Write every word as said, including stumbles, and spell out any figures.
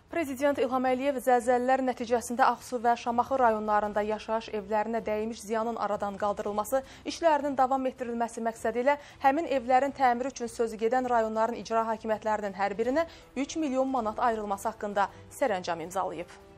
Prezident İlham Əliyev zəlzələlər nəticəsində Ağsu və Şamaxı rayonlarında yaşayış evlərinə dəymiş ziyanın aradan qaldırılması, işlərinin davam etdirilməsi məqsədi ilə həmin evlərin təmiri üçün sözü gedən rayonların icra hakimiyyətlərinin hər birinə üç milyon manat ayrılması haqqında sərəncam imzalayıb.